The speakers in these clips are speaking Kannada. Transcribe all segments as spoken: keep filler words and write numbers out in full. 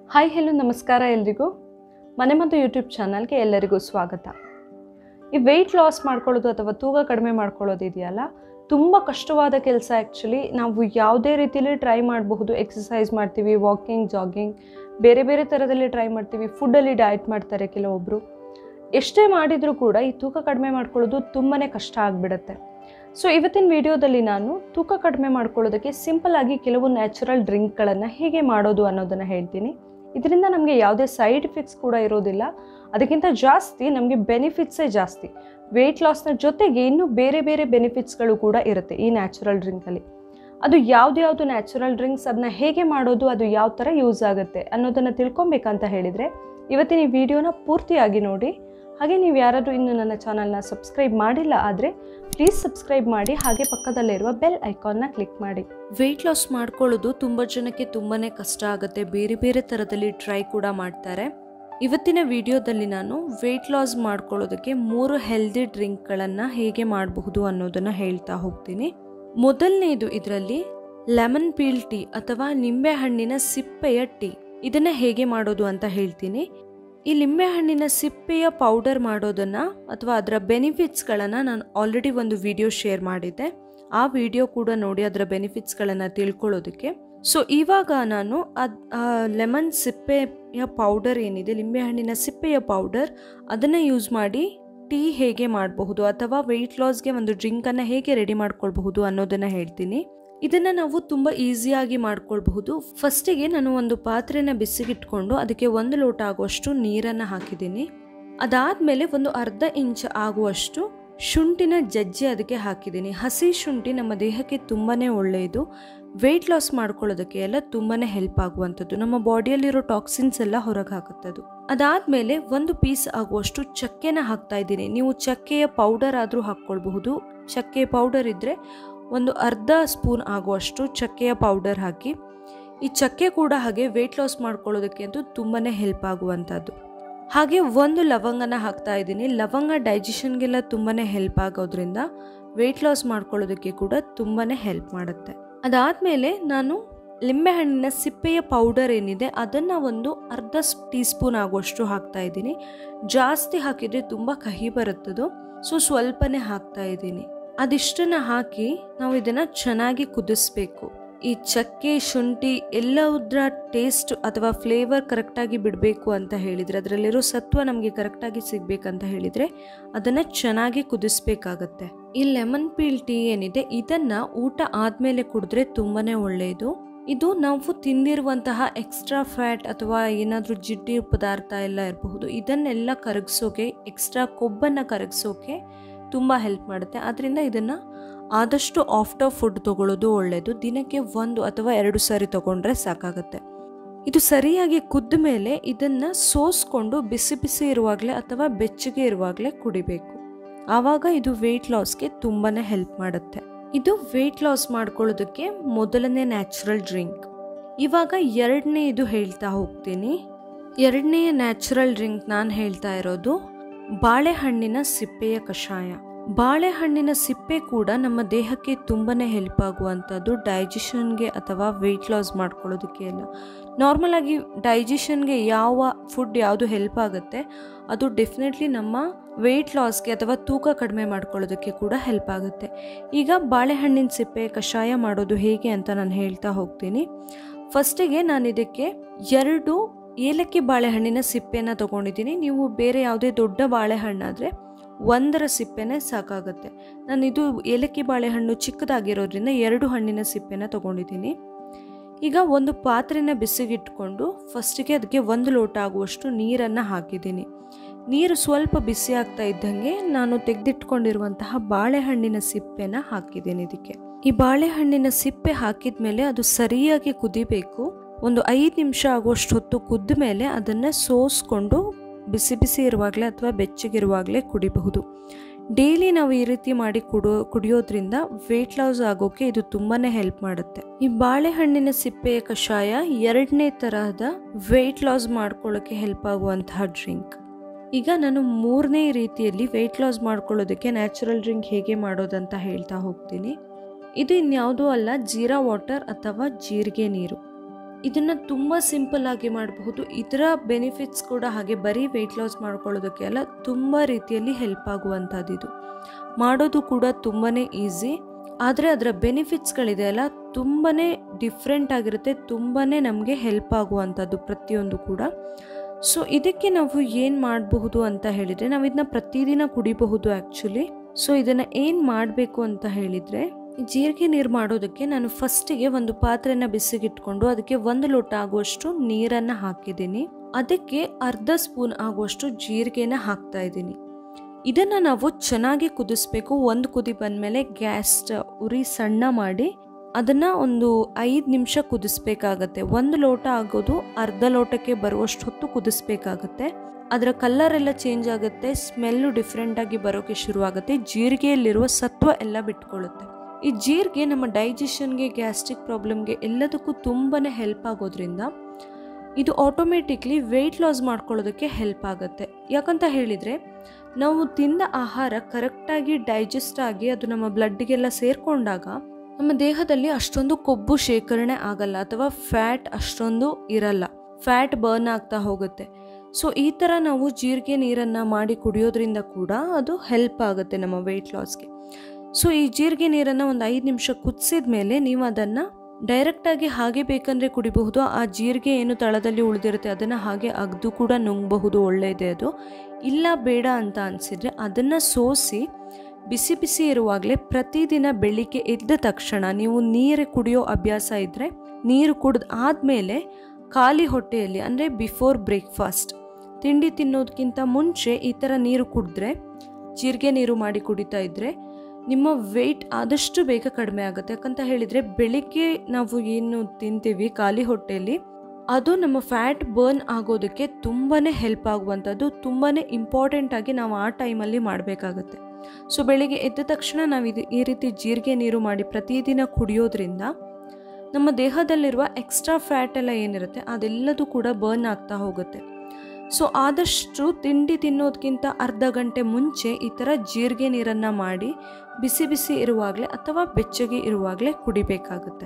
ಹಾಯ್ ಹೆಲೋ ನಮಸ್ಕಾರ ಎಲ್ರಿಗೂ ಮನೆ ಮತ್ತು ಯೂಟ್ಯೂಬ್ ಚಾನಲ್ಗೆ ಎಲ್ಲರಿಗೂ ಸ್ವಾಗತ. ಈ ವೆಯ್ಟ್ ಲಾಸ್ ಮಾಡ್ಕೊಳ್ಳೋದು ಅಥವಾ ತೂಕ ಕಡಿಮೆ ಮಾಡ್ಕೊಳ್ಳೋದು ಇದೆಯಲ್ಲ, ತುಂಬ ಕಷ್ಟವಾದ ಕೆಲಸ. ಆ್ಯಕ್ಚುಲಿ ನಾವು ಯಾವುದೇ ರೀತಿಯಲ್ಲಿ ಟ್ರೈ ಮಾಡಬಹುದು. ಎಕ್ಸಸೈಸ್ ಮಾಡ್ತೀವಿ, ವಾಕಿಂಗ್, ಜಾಗಿಂಗ್, ಬೇರೆ ಬೇರೆ ಥರದಲ್ಲಿ ಟ್ರೈ ಮಾಡ್ತೀವಿ. ಫುಡ್ಡಲ್ಲಿ ಡಯಟ್ ಮಾಡ್ತಾರೆ ಕೆಲವೊಬ್ಬರು. ಎಷ್ಟೇ ಮಾಡಿದರೂ ಕೂಡ ಈ ತೂಕ ಕಡಿಮೆ ಮಾಡ್ಕೊಳ್ಳೋದು ತುಂಬಾ ಕಷ್ಟ ಆಗಿಬಿಡುತ್ತೆ. ಸೊ ಇವತ್ತಿನ ವಿಡಿಯೋದಲ್ಲಿ ನಾನು ತೂಕ ಕಡಿಮೆ ಮಾಡ್ಕೊಳ್ಳೋದಕ್ಕೆ ಸಿಂಪಲ್ಲಾಗಿ ಕೆಲವು ನ್ಯಾಚುರಲ್ ಡ್ರಿಂಕ್ಗಳನ್ನು ಹೇಗೆ ಮಾಡೋದು ಅನ್ನೋದನ್ನು ಹೇಳ್ತೀನಿ. ಇದರಿಂದ ನಮಗೆ ಯಾವುದೇ ಸೈಡ್ ಎಫೆಕ್ಟ್ಸ್ ಕೂಡ ಇರೋದಿಲ್ಲ. ಅದಕ್ಕಿಂತ ಜಾಸ್ತಿ ನಮಗೆ ಬೆನಿಫಿಟ್ಸೇ ಜಾಸ್ತಿ. ವೆಯ್ಟ್ ಲಾಸ್ನ ಜೊತೆಗೆ ಇನ್ನೂ ಬೇರೆ ಬೇರೆ ಬೆನಿಫಿಟ್ಸ್ಗಳು ಕೂಡ ಇರುತ್ತೆ ಈ ನ್ಯಾಚುರಲ್ ಡ್ರಿಂಕಲ್ಲಿ. ಅದು ಯಾವ್ದು ನ್ಯಾಚುರಲ್ ಡ್ರಿಂಕ್ಸ್, ಅದನ್ನ ಹೇಗೆ ಮಾಡೋದು, ಅದು ಯಾವ ಥರ ಯೂಸ್ ಆಗುತ್ತೆ ಅನ್ನೋದನ್ನು ತಿಳ್ಕೊಬೇಕಂತ ಹೇಳಿದರೆ ಇವತ್ತಿನ ಈ ವಿಡಿಯೋನ ಪೂರ್ತಿಯಾಗಿ ನೋಡಿ. ಹಾಗೆ ನೀವು ಯಾರಾದರೂ ಇನ್ನು ನನ್ನ ಚಾನಲ್ನ ಸಬ್ಸ್ಕ್ರೈಬ್ ಮಾಡಿಲ್ಲ ಆದರೆ ಪ್ಲೀಸ್ ಸಬ್ಸ್ಕ್ರೈಬ್ ಮಾಡಿ, ಹಾಗೆ ಪಕ್ಕದಲ್ಲಿರುವ ಬೆಲ್ ಐಕಾನ್ನ ಕ್ಲಿಕ್ ಮಾಡಿ. ವೆಯ್ಟ್ ಲಾಸ್ ಮಾಡ್ಕೊಳ್ಳೋದು ತುಂಬ ಜನಕ್ಕೆ ತುಂಬಾ ಕಷ್ಟ ಆಗುತ್ತೆ. ಬೇರೆ ಬೇರೆ ಥರದಲ್ಲಿ ಟ್ರೈ ಕೂಡ ಮಾಡ್ತಾರೆ. ಇವತ್ತಿನ ವಿಡಿಯೋದಲ್ಲಿ ನಾನು ವೆಯ್ಟ್ ಲಾಸ್ ಮಾಡ್ಕೊಳ್ಳೋದಕ್ಕೆ ಮೂರು ಹೆಲ್ದಿ ಡ್ರಿಂಕ್ಗಳನ್ನು ಹೇಗೆ ಮಾಡಬಹುದು ಅನ್ನೋದನ್ನು ಹೇಳ್ತಾ ಹೋಗ್ತೀನಿ. ಮೊದಲನೇದು ಇದರಲ್ಲಿ ಲೆಮನ್ ಪೀಲ್ ಟೀ ಅಥವಾ ನಿಂಬೆ ಹಣ್ಣಿನ ಸಿಪ್ಪೆಯ ಟೀ. ಇದನ್ನು ಹೇಗೆ ಮಾಡೋದು ಅಂತ ಹೇಳ್ತೀನಿ. ಈ ಲಿಂಬೆಹಣ್ಣಿನ ಸಿಪ್ಪೆಯ ಪೌಡರ್ ಮಾಡೋದನ್ನು ಅಥವಾ ಅದರ ಬೆನಿಫಿಟ್ಸ್ಗಳನ್ನು ನಾನು ಆಲ್ರೆಡಿ ಒಂದು ವಿಡಿಯೋ ಶೇರ್ ಮಾಡಿದ್ದೆ. ಆ ವಿಡಿಯೋ ಕೂಡ ನೋಡಿ ಅದರ ಬೆನಿಫಿಟ್ಸ್ಗಳನ್ನು ತಿಳ್ಕೊಳ್ಳೋದಕ್ಕೆ. ಸೊ ಇವಾಗ ನಾನು ಅದು ಲೆಮನ್ ಸಿಪ್ಪೆಯ ಪೌಡರ್ ಏನಿದೆ, ಲಿಂಬೆಹಣ್ಣಿನ ಸಿಪ್ಪೆಯ ಪೌಡರ್, ಅದನ್ನು ಯೂಸ್ ಮಾಡಿ ಟೀ ಹೇಗೆ ಮಾಡಬಹುದು ಅಥವಾ ವೆಯ್ಟ್ ಲಾಸ್ಗೆ ಒಂದು ಡ್ರಿಂಕನ್ನು ಹೇಗೆ ರೆಡಿ ಮಾಡ್ಕೊಳ್ಬಹುದು ಅನ್ನೋದನ್ನು ಹೇಳ್ತೀನಿ. ಇದನ್ನು ನಾವು ತುಂಬ ಈಸಿಯಾಗಿ ಮಾಡ್ಕೊಳ್ಬಹುದು. ಫಸ್ಟಿಗೆ ನಾನು ಒಂದು ಪಾತ್ರೆನ ಬಿಸಿಗಿಟ್ಕೊಂಡು ಅದಕ್ಕೆ ಒಂದು ಲೋಟ ಆಗುವಷ್ಟು ನೀರನ್ನು ಹಾಕಿದ್ದೀನಿ. ಅದಾದಮೇಲೆ ಒಂದು ಅರ್ಧ ಇಂಚ್ ಆಗುವಷ್ಟು ಶುಂಠಿನ ಜಜ್ಜಿ ಅದಕ್ಕೆ ಹಾಕಿದ್ದೀನಿ. ಹಸಿ ಶುಂಠಿ ನಮ್ಮ ದೇಹಕ್ಕೆ ತುಂಬಾ ಒಳ್ಳೆಯದು. ವೆಯ್ಟ್ ಲಾಸ್ ಮಾಡ್ಕೊಳ್ಳೋದಕ್ಕೆ ಎಲ್ಲ ತುಂಬಾ ಹೆಲ್ಪ್ ಆಗುವಂಥದ್ದು. ನಮ್ಮ ಬಾಡಿಯಲ್ಲಿರೋ ಟಾಕ್ಸಿನ್ಸ್ ಎಲ್ಲ ಹೊರಗೆ ಹಾಕುತ್ತದು. ಅದಾದಮೇಲೆ ಒಂದು ಪೀಸ್ ಆಗುವಷ್ಟು ಚಕ್ಕೆನ ಹಾಕ್ತಾ ಇದ್ದೀನಿ. ನೀವು ಚಕ್ಕೆಯ ಪೌಡರ್ ಆದರೂ ಹಾಕ್ಕೊಳ್ಬಹುದು. ಚಕ್ಕೆ ಪೌಡರ್ ಇದ್ದರೆ ಒಂದು ಅರ್ಧ ಸ್ಪೂನ್ ಆಗುವಷ್ಟು ಚಕ್ಕೆಯ ಪೌಡರ್ ಹಾಕಿ. ಈ ಚಕ್ಕೆ ಕೂಡ ಹಾಗೆ ವೆಯ್ಟ್ ಲಾಸ್ ಮಾಡ್ಕೊಳ್ಳೋದಕ್ಕೆ ಅಂತೂ ತುಂಬಾ ಹೆಲ್ಪ್ ಆಗುವಂಥದ್ದು. ಹಾಗೆ ಒಂದು ಲವಂಗನ ಹಾಕ್ತಾ ಇದ್ದೀನಿ. ಲವಂಗ ಡೈಜೆಷನ್ಗೆಲ್ಲ ತುಂಬಾ ಹೆಲ್ಪ್ ಆಗೋದ್ರಿಂದ ವೆಯ್ಟ್ ಲಾಸ್ ಮಾಡ್ಕೊಳ್ಳೋದಕ್ಕೆ ಕೂಡ ತುಂಬಾ ಹೆಲ್ಪ್ ಮಾಡುತ್ತೆ. ಅದಾದಮೇಲೆ ನಾನು ಲಿಂಬೆಹಣ್ಣಿನ ಸಿಪ್ಪೆಯ ಪೌಡರ್ ಏನಿದೆ ಅದನ್ನು ಒಂದು ಅರ್ಧ ಟೀ ಸ್ಪೂನ್ ಆಗುವಷ್ಟು ಹಾಕ್ತಾ ಇದ್ದೀನಿ. ಜಾಸ್ತಿ ಹಾಕಿದರೆ ತುಂಬ ಕಹಿ ಬರುತ್ತದು. ಸೊ ಸ್ವಲ್ಪನೇ ಹಾಕ್ತಾ ಇದ್ದೀನಿ. ಅದಿಷ್ಟನ್ನ ಹಾಕಿ ನಾವು ಇದನ್ನು ಚೆನ್ನಾಗಿ ಕುದಿಸ್ಬೇಕು. ಈ ಚಕ್ಕೆ, ಶುಂಠಿ ಎಲ್ಲದರ ಟೇಸ್ಟ್ ಅಥವಾ ಫ್ಲೇವರ್ ಕರೆಕ್ಟಾಗಿ ಬಿಡಬೇಕು ಅಂತ ಹೇಳಿದರೆ, ಅದರಲ್ಲಿರೋ ಸತ್ವ ನಮಗೆ ಕರೆಕ್ಟಾಗಿ ಸಿಗಬೇಕಂತ ಹೇಳಿದರೆ ಅದನ್ನು ಚೆನ್ನಾಗಿ ಕುದಿಸ್ಬೇಕಾಗತ್ತೆ. ಈ ಲೆಮನ್ ಪೀಲ್ ಟೀ ಏನಿದೆ ಇದನ್ನು ಊಟ ಆದಮೇಲೆ ಕುಡಿದ್ರೆ ತುಂಬಾ ಒಳ್ಳೆಯದು. ಇದು ನಾವು ತಿಂದಿರುವಂತಹ ಎಕ್ಸ್ಟ್ರಾ ಫ್ಯಾಟ್ ಅಥವಾ ಏನಾದರೂ ಜಿಡ್ಡಿ ಪದಾರ್ಥ ಎಲ್ಲ ಇರಬಹುದು, ಇದನ್ನೆಲ್ಲ ಕರಗಿಸೋಕೆ, ಎಕ್ಸ್ಟ್ರಾ ಕೊಬ್ಬನ್ನು ಕರಗಿಸೋಕೆ ತುಂಬ ಹೆಲ್ಪ್ ಮಾಡುತ್ತೆ. ಆದ್ದರಿಂದ ಇದನ್ನು ಆದಷ್ಟು ಆಫ್ಟರ್ ಫುಡ್ ತಗೊಳ್ಳೋದು ಒಳ್ಳೆಯದು. ದಿನಕ್ಕೆ ಒಂದು ಅಥವಾ ಎರಡು ಸಾರಿ ತಗೊಂಡ್ರೆ ಸಾಕಾಗುತ್ತೆ. ಇದು ಸರಿಯಾಗಿ ಕುದ್ದ ಮೇಲೆ ಇದನ್ನು ಸೋಸ್ಕೊಂಡು ಬಿಸಿ ಬಿಸಿ ಇರುವಾಗಲೇ ಅಥವಾ ಬೆಚ್ಚಗೆ ಇರುವಾಗಲೇ ಕುಡಿಬೇಕು. ಆವಾಗ ಇದು ವೆಯ್ಟ್ ಲಾಸ್ಗೆ ತುಂಬಾ ಹೆಲ್ಪ್ ಮಾಡುತ್ತೆ. ಇದು ವೆಯ್ಟ್ ಲಾಸ್ ಮಾಡ್ಕೊಳ್ಳೋದಕ್ಕೆ ಮೊದಲನೇ ನ್ಯಾಚುರಲ್ ಡ್ರಿಂಕ್. ಇವಾಗ ಎರಡನೇ ಇದು ಹೇಳ್ತಾ ಹೋಗ್ತೀನಿ. ಎರಡನೆಯ ನ್ಯಾಚುರಲ್ ಡ್ರಿಂಕ್ ನಾನು ಹೇಳ್ತಾ ಇರೋದು ಬಾಳೆಹಣ್ಣಿನ ಸಿಪ್ಪೆಯ ಕಷಾಯ. ಬಾಳೆಹಣ್ಣಿನ ಸಿಪ್ಪೆ ಕೂಡ ನಮ್ಮ ದೇಹಕ್ಕೆ ತುಂಬಾ ಹೆಲ್ಪ್ ಆಗುವಂಥದ್ದು. ಡೈಜೆಷನ್ಗೆ ಅಥವಾ ವೆಯ್ಟ್ ಲಾಸ್ ಮಾಡ್ಕೊಳ್ಳೋದಕ್ಕೆ ಎಲ್ಲ. ನಾರ್ಮಲ್ ಆಗಿ ಡೈಜೆಷನ್ಗೆ ಯಾವ ಫುಡ್ ಯಾವುದು ಹೆಲ್ಪ್ ಆಗುತ್ತೆ ಅದು ಡೆಫಿನೆಟ್ಲಿ ನಮ್ಮ ವೆಯ್ಟ್ ಲಾಸ್ಗೆ ಅಥವಾ ತೂಕ ಕಡಿಮೆ ಮಾಡ್ಕೊಳ್ಳೋದಕ್ಕೆ ಕೂಡ ಹೆಲ್ಪ್ ಆಗುತ್ತೆ. ಈಗ ಬಾಳೆಹಣ್ಣಿನ ಸಿಪ್ಪೆ ಕಷಾಯ ಮಾಡೋದು ಹೇಗೆ ಅಂತ ನಾನು ಹೇಳ್ತಾ ಹೋಗ್ತೀನಿ. ಫಸ್ಟಿಗೆ ನಾನು ಇದಕ್ಕೆ ಎರಡು ಏಲಕ್ಕಿ ಬಾಳೆಹಣ್ಣಿನ ಸಿಪ್ಪೆನ ತೊಗೊಂಡಿದ್ದೀನಿ. ನೀವು ಬೇರೆ ಯಾವುದೇ ದೊಡ್ಡ ಬಾಳೆಹಣ್ಣಾದರೆ ಒಂದರ ಸಿಪ್ಪೆನೇ ಸಾಕಾಗುತ್ತೆ. ನಾನು ಇದು ಏಲಕ್ಕಿ ಬಾಳೆಹಣ್ಣು ಚಿಕ್ಕದಾಗಿರೋದ್ರಿಂದ ಎರಡು ಹಣ್ಣಿನ ಸಿಪ್ಪೆನ ತೊಗೊಂಡಿದ್ದೀನಿ. ಈಗ ಒಂದು ಪಾತ್ರೆನ ಬಿಸಿಗಿಟ್ಕೊಂಡು ಫಸ್ಟಿಗೆ ಅದಕ್ಕೆ ಒಂದು ಲೋಟ ಆಗುವಷ್ಟು ನೀರನ್ನು ಹಾಕಿದ್ದೀನಿ. ನೀರು ಸ್ವಲ್ಪ ಬಿಸಿ ಆಗ್ತಾ ಇದ್ದಂಗೆ ನಾನು ತೆಗೆದಿಟ್ಕೊಂಡಿರುವಂತಹ ಬಾಳೆಹಣ್ಣಿನ ಸಿಪ್ಪೆನ ಹಾಕಿದ್ದೀನಿ ಇದಕ್ಕೆ. ಈ ಬಾಳೆಹಣ್ಣಿನ ಸಿಪ್ಪೆ ಹಾಕಿದ ಮೇಲೆ ಅದು ಸರಿಯಾಗಿ ಕುದಿಬೇಕು. ಒಂದು ಐದು ನಿಮಿಷ ಆಗುವಷ್ಟು ಹೊತ್ತು ಕುದ್ದ ಮೇಲೆ ಅದನ್ನು ಸೋಸ್ಕೊಂಡು ಬಿಸಿ ಬಿಸಿ ಇರುವಾಗಲೇ ಅಥವಾ ಬೆಚ್ಚಗಿರುವಾಗಲೇ ಕುಡಿಬಹುದು. ಡೈಲಿ ನಾವು ಈ ರೀತಿ ಮಾಡಿ ಕುಡಿಯೋ ಕುಡಿಯೋದ್ರಿಂದ ವೆಯ್ಟ್ ಲಾಸ್ ಆಗೋಕ್ಕೆ ಇದು ತುಂಬಾ ಹೆಲ್ಪ್ ಮಾಡುತ್ತೆ. ಈ ಬಾಳೆಹಣ್ಣಿನ ಸಿಪ್ಪೆಯ ಕಷಾಯ ಎರಡನೇ ತರಹದ ವೆಯ್ಟ್ ಲಾಸ್ ಮಾಡ್ಕೊಳ್ಳೋಕ್ಕೆ ಹೆಲ್ಪ್ ಆಗುವಂತಹ ಡ್ರಿಂಕ್. ಈಗ ನಾನು ಮೂರನೇ ರೀತಿಯಲ್ಲಿ ವೆಯ್ಟ್ ಲಾಸ್ ಮಾಡ್ಕೊಳ್ಳೋದಕ್ಕೆ ನ್ಯಾಚುರಲ್ ಡ್ರಿಂಕ್ ಹೇಗೆ ಮಾಡೋದಂತ ಹೇಳ್ತಾ ಹೋಗ್ತೀನಿ. ಇದು ಇನ್ಯಾವುದೂ ಅಲ್ಲ, ಜೀರಾ ವಾಟರ್ ಅಥವಾ ಜೀರಿಗೆ ನೀರು. ಇದನ್ನು ತುಂಬ ಸಿಂಪಲ್ ಆಗಿ ಮಾಡಬಹುದು. ಇದರ ಬೆನಿಫಿಟ್ಸ್ ಕೂಡ ಹಾಗೆ ಬರೀ ವೆಯ್ಟ್ ಲಾಸ್ ಮಾಡ್ಕೊಳ್ಳೋದಕ್ಕೆ ಅಲ್ಲ, ತುಂಬ ರೀತಿಯಲ್ಲಿ ಹೆಲ್ಪ್ ಆಗುವಂಥದ್ದು. ಇದು ಮಾಡೋದು ಕೂಡ ತುಂಬಾ ಈಸಿ, ಆದರೆ ಅದರ ಬೆನಿಫಿಟ್ಸ್ಗಳಿದೆ ಅಲ್ಲ ತುಂಬಾ ಡಿಫ್ರೆಂಟ್ ಆಗಿರುತ್ತೆ, ತುಂಬಾ ನಮಗೆ ಹೆಲ್ಪ್ ಆಗುವಂಥದ್ದು ಪ್ರತಿಯೊಂದು ಕೂಡ. ಸೊ ಇದಕ್ಕೆ ನಾವು ಏನು ಮಾಡಬಹುದು ಅಂತ ಹೇಳಿದರೆ, ನಾವು ಇದನ್ನ ಪ್ರತಿದಿನ ಕುಡಿಬಹುದು ಆ್ಯಕ್ಚುಲಿ. ಸೊ ಇದನ್ನು ಏನು ಮಾಡಬೇಕು ಅಂತ ಹೇಳಿದರೆ, ಜೀರಿಗೆ ನೀರು ಮಾಡೋದಕ್ಕೆ ನಾನು ಫಸ್ಟಿಗೆ ಒಂದು ಪಾತ್ರೆನ ಬಿಸಿಗಿಟ್ಕೊಂಡು ಅದಕ್ಕೆ ಒಂದು ಲೋಟ ಆಗುವಷ್ಟು ನೀರನ್ನು ಹಾಕಿದ್ದೀನಿ. ಅದಕ್ಕೆ ಅರ್ಧ ಸ್ಪೂನ್ ಆಗುವಷ್ಟು ಜೀರಿಗೆನ ಹಾಕ್ತಾ ಇದ್ದೀನಿ. ಇದನ್ನು ನಾವು ಚೆನ್ನಾಗಿ ಕುದಿಸ್ಬೇಕು. ಒಂದು ಕುದಿ ಬಂದಮೇಲೆ ಗ್ಯಾಸ್ ಉರಿ ಸಣ್ಣ ಮಾಡಿ ಅದನ್ನು ಒಂದು ಐದು ನಿಮಿಷ ಕುದಿಸ್ಬೇಕಾಗತ್ತೆ. ಒಂದು ಲೋಟ ಆಗೋದು ಅರ್ಧ ಲೋಟಕ್ಕೆ ಬರುವಷ್ಟು ಹೊತ್ತು ಕುದಿಸ್ಬೇಕಾಗತ್ತೆ. ಅದರ ಕಲರ್ ಎಲ್ಲ ಚೇಂಜ್ ಆಗುತ್ತೆ, ಸ್ಮೆಲ್ಲು ಡಿಫ್ರೆಂಟಾಗಿ ಬರೋಕ್ಕೆ ಶುರುವಾಗುತ್ತೆ, ಜೀರಿಗೆಯಲ್ಲಿರುವ ಸತ್ವ ಎಲ್ಲ ಬಿಟ್ಕೊಳ್ಳುತ್ತೆ. ಈ ಜೀರಿಗೆ ನಮ್ಮ ಡೈಜೆಷನ್ಗೆ, ಗ್ಯಾಸ್ಟ್ರಿಕ್ ಪ್ರಾಬ್ಲಮ್ಗೆ ಎಲ್ಲದಕ್ಕೂ ತುಂಬಾ ಹೆಲ್ಪ್ ಆಗೋದ್ರಿಂದ ಇದು ಆಟೋಮೆಟಿಕ್ಲಿ ವೆಯ್ಟ್ ಲಾಸ್ ಮಾಡ್ಕೊಳ್ಳೋದಕ್ಕೆ ಹೆಲ್ಪ್ ಆಗುತ್ತೆ. ಯಾಕಂತ ಹೇಳಿದರೆ, ನಾವು ತಿಂದ ಆಹಾರ ಕರೆಕ್ಟಾಗಿ ಡೈಜೆಸ್ಟ್ ಆಗಿ ಅದು ನಮ್ಮ ಬ್ಲಡ್ಗೆಲ್ಲ ಸೇರಿಕೊಂಡಾಗ ನಮ್ಮ ದೇಹದಲ್ಲಿ ಅಷ್ಟೊಂದು ಕೊಬ್ಬು ಶೇಖರಣೆ ಆಗಲ್ಲ ಅಥವಾ ಫ್ಯಾಟ್ ಅಷ್ಟೊಂದು ಇರಲ್ಲ, ಫ್ಯಾಟ್ ಬರ್ನ್ ಆಗ್ತಾ ಹೋಗುತ್ತೆ. ಸೊ ಈ ಥರ ನಾವು ಜೀರಿಗೆ ನೀರನ್ನು ಮಾಡಿ ಕುಡಿಯೋದ್ರಿಂದ ಕೂಡ ಅದು ಹೆಲ್ಪ್ ಆಗುತ್ತೆ ನಮ್ಮ ವೆಯ್ಟ್ ಲಾಸ್ಗೆ. ಸೊ ಈ ಜೀರಿಗೆ ನೀರನ್ನು ಒಂದು ಐದು ನಿಮಿಷ ಕುದಿಸಿದ ಮೇಲೆ ನೀವು ಅದನ್ನು ಡೈರೆಕ್ಟಾಗಿ ಹಾಗೆ ಬೇಕಂದರೆ ಕುಡಿಬಹುದು. ಆ ಜೀರಿಗೆ ಏನು ತಳದಲ್ಲಿ ಉಳಿದಿರುತ್ತೆ ಅದನ್ನು ಹಾಗೆ ಅಗ್ದು ಕೂಡ ನುಂಗಬಹುದು, ಒಳ್ಳೆಯದೇ ಅದು. ಇಲ್ಲ ಬೇಡ ಅಂತ ಅನಿಸಿದರೆ ಅದನ್ನು ಸೋಸಿ ಬಿಸಿ ಬಿಸಿ ಇರುವಾಗಲೇ ಪ್ರತಿದಿನ ಬೆಳಿಗ್ಗೆ ಎದ್ದ ತಕ್ಷಣ ನೀವು ನೀರು ಕುಡಿಯೋ ಅಭ್ಯಾಸ ಇದ್ದರೆ ನೀರು ಕುಡಿದು ಆದಮೇಲೆ ಖಾಲಿ ಹೊಟ್ಟೆಯಲ್ಲಿ, ಅಂದರೆ ಬಿಫೋರ್ ಬ್ರೇಕ್ಫಾಸ್ಟ್, ತಿಂಡಿ ತಿನ್ನೋದಕ್ಕಿಂತ ಮುಂಚೆ ಈ ಥರ ನೀರು ಕುಡಿದ್ರೆ, ಜೀರಿಗೆ ನೀರು ಮಾಡಿ ಕುಡಿತಾ ಇದ್ದರೆ ನಿಮ್ಮ ವೆಯ್ಟ್ ಆದಷ್ಟು ಬೇಗ ಕಡಿಮೆ ಆಗುತ್ತೆ. ಯಾಕಂತ ಹೇಳಿದರೆ ಬೆಳಿಗ್ಗೆ ನಾವು ಏನು ತಿಂತೀವಿ ಖಾಲಿ ಹೊಟ್ಟೆಯಲ್ಲಿ ಅದು ನಮ್ಮ ಫ್ಯಾಟ್ ಬರ್ನ್ ಆಗೋದಕ್ಕೆ ತುಂಬಾ ಹೆಲ್ಪ್ ಆಗುವಂಥದ್ದು, ತುಂಬಾ ಇಂಪಾರ್ಟೆಂಟಾಗಿ ನಾವು ಆ ಟೈಮಲ್ಲಿ ಮಾಡಬೇಕಾಗತ್ತೆ. ಸೊ ಬೆಳಿಗ್ಗೆ ಎದ್ದ ತಕ್ಷಣ ನಾವು ಇದು ಈ ರೀತಿ ಜೀರಿಗೆ ನೀರು ಮಾಡಿ ಪ್ರತಿದಿನ ಕುಡಿಯೋದ್ರಿಂದ ನಮ್ಮ ದೇಹದಲ್ಲಿರುವ ಎಕ್ಸ್ಟ್ರಾ ಫ್ಯಾಟ್ ಎಲ್ಲ ಏನಿರುತ್ತೆ ಅದೆಲ್ಲದೂ ಕೂಡ ಬರ್ನ್ ಆಗ್ತಾ ಹೋಗುತ್ತೆ. ಸೊ ಆದಷ್ಟು ತಿಂಡಿ ತಿನ್ನೋದಕ್ಕಿಂತ ಅರ್ಧ ಗಂಟೆ ಮುಂಚೆ ಈ ಥರ ಜೀರಿಗೆ ನೀರನ್ನು ಮಾಡಿ ಬಿಸಿ ಬಿಸಿ ಇರುವಾಗಲೇ ಅಥವಾ ಬೆಚ್ಚಗೆ ಇರುವಾಗಲೇ ಕುಡಿಬೇಕಾಗುತ್ತೆ.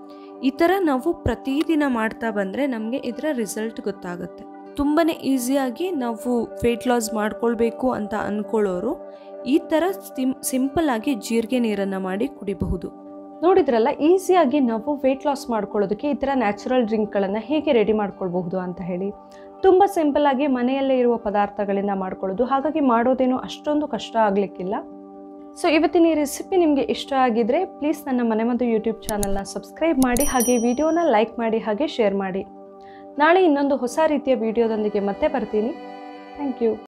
ಈ ಥರ ನಾವು ಪ್ರತಿದಿನ ಮಾಡ್ತಾ ಬಂದರೆ ನಮಗೆ ಇದರ ರಿಸಲ್ಟ್ ಗೊತ್ತಾಗುತ್ತೆ. ತುಂಬಾ ಈಸಿಯಾಗಿ ನಾವು ವೆಯ್ಟ್ ಲಾಸ್ ಮಾಡ್ಕೊಳ್ಬೇಕು ಅಂತ ಅಂದ್ಕೊಳ್ಳೋರು ಈ ಥರ ಸಿಂ ಸಿಂಪಲ್ ಆಗಿ ಜೀರಿಗೆ ನೀರನ್ನು ಮಾಡಿ ಕುಡಿಬಹುದು. ನೋಡಿದ್ರಲ್ಲ, ಈಸಿಯಾಗಿ ನಾವು ವೆಯ್ಟ್ ಲಾಸ್ ಮಾಡ್ಕೊಳ್ಳೋದಕ್ಕೆ ಈ ಥರ ನ್ಯಾಚುರಲ್ ಡ್ರಿಂಕ್ಗಳನ್ನು ಹೇಗೆ ರೆಡಿ ಮಾಡ್ಕೊಳ್ಬಹುದು ಅಂತ ಹೇಳಿ. ತುಂಬ ಸಿಂಪಲ್ಲಾಗಿ ಮನೆಯಲ್ಲೇ ಇರುವ ಪದಾರ್ಥಗಳಿಂದ ಮಾಡ್ಕೊಳ್ಳೋದು, ಹಾಗಾಗಿ ಮಾಡೋದೇನು ಅಷ್ಟೊಂದು ಕಷ್ಟ ಆಗಲಿಕ್ಕಿಲ್ಲ. ಸೊ ಇವತ್ತಿನ ಈ ರೆಸಿಪಿ ನಿಮಗೆ ಇಷ್ಟ ಆಗಿದ್ರೆ ಪ್ಲೀಸ್ ನನ್ನ ಮನೆಮದ್ದು ಯೂಟ್ಯೂಬ್ ಚಾನಲ್ನ ಸಬ್ಸ್ಕ್ರೈಬ್ ಮಾಡಿ, ಹಾಗೆ ವಿಡಿಯೋನ ಲೈಕ್ ಮಾಡಿ, ಹಾಗೆ ಶೇರ್ ಮಾಡಿ. ನಾಳೆ ಇನ್ನೊಂದು ಹೊಸ ರೀತಿಯ ವಿಡಿಯೋದೊಂದಿಗೆ ಮತ್ತೆ ಬರ್ತೀನಿ. Thank you.